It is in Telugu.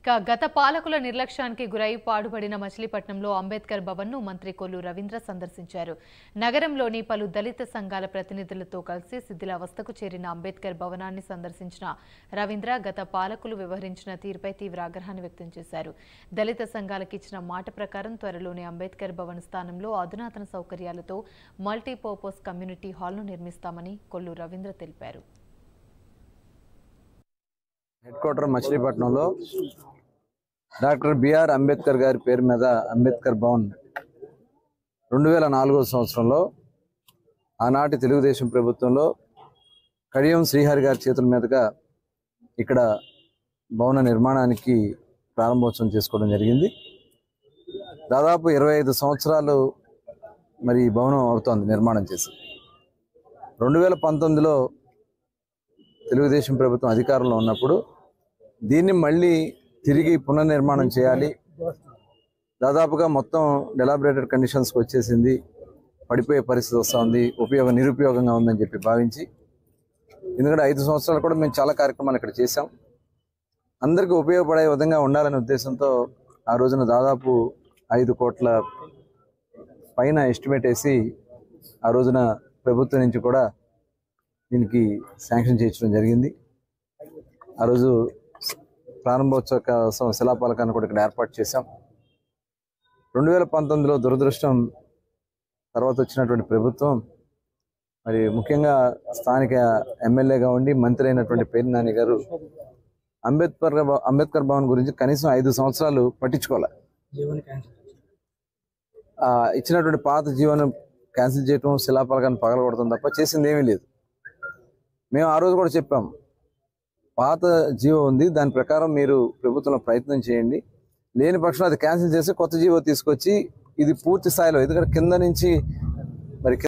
గత పాలకుల నిర్లక్ష్యానికి గురై పాడుబడిన మచిలీపట్నంలో అంబేద్కర్ భవన్ను మంత్రి కొల్లు రవీంద్ర సందర్శించారు. నగరంలోని పలు దళిత సంఘాల ప్రతినిధులతో కలిసి శిథిలావస్థకు చేరిన అంబేద్కర్ భవనాన్ని సందర్శించిన రవీంద్ర గత పాలకులు వ్యవహరించిన తీరుపై తీవ్ర ఆగ్రహాన్ని వ్యక్తం చేశారు. దళిత సంఘాలకు ఇచ్చిన మాట ప్రకారం త్వరలోనే అంబేద్కర్ భవన్ స్థానంలో అధునాతన సౌకర్యాలతో మల్టీపర్పస్ కమ్యూనిటీ హాల్ను నిర్మిస్తామని కొల్లు రవీంద్ర తెలిపారు. హెడ్ క్వార్టర్ మచిలీపట్నంలో డాక్టర్ బిఆర్ అంబేద్కర్ గారి పేరు మీద అంబేద్కర్ భవన్ 2004 సంవత్సరంలో ఆనాటి తెలుగుదేశం ప్రభుత్వంలో కడియం శ్రీహరి గారి చేతుల మీదుగా ఇక్కడ భవన నిర్మాణానికి ప్రారంభోత్సవం చేసుకోవడం జరిగింది. దాదాపు 25 సంవత్సరాలు మరి ఈ భవనం అవుతోంది నిర్మాణం చేసి. 2019లో తెలుగుదేశం ప్రభుత్వం అధికారంలో ఉన్నప్పుడు దీన్ని మళ్ళీ తిరిగి పునర్నిర్మాణం చేయాలి. దాదాపుగా మొత్తం డెలాబరేటెడ్ కండిషన్స్కి వచ్చేసింది, పడిపోయే పరిస్థితి వస్తుంది, నిరుపయోగంగా ఉందని చెప్పి భావించి, ఎందుకంటే 5 సంవత్సరాలు కూడా మేము చాలా కార్యక్రమాలు ఇక్కడ చేశాం, అందరికీ ఉపయోగపడే విధంగా ఉండాలనే ఉద్దేశంతో ఆ రోజున దాదాపు 5 కోట్ల పైన ఎస్టిమేట్ వేసి ఆ రోజున ప్రభుత్వం నుంచి కూడా దీనికి శాంక్షన్ చేయించడం జరిగింది. ఆ రోజు ప్రారంభోత్సవ శిలాఫలకాన్ని కూడా ఇక్కడ ఏర్పాటు చేశాం. 2019లో దురదృష్టం తర్వాత వచ్చినటువంటి ప్రభుత్వం మరి ముఖ్యంగా స్థానిక ఎమ్మెల్యేగా ఉండి మంత్రి అయినటువంటి పేర్ని నాని గారు అంబేద్కర్ భవన్ గురించి కనీసం 5 సంవత్సరాలు పట్టించుకోవాలి. ఇచ్చినటువంటి పాత జీవనం క్యాన్సిల్ చేయటం, శిలాఫలకాన్ని పగలగొడటం తప్ప చేసింది ఏమీ లేదు. మేము ఆ రోజు కూడా చెప్పాం, పాత జీవో ఉంది, దాని ప్రకారం మీరు ప్రభుత్వంలో ప్రయత్నం చేయండి, లేని పక్షంలో అది క్యాన్సిల్ చేసి కొత్త జీవో తీసుకొచ్చి ఇది పూర్తి స్థాయిలో, ఎందుకంటే కింద నుంచి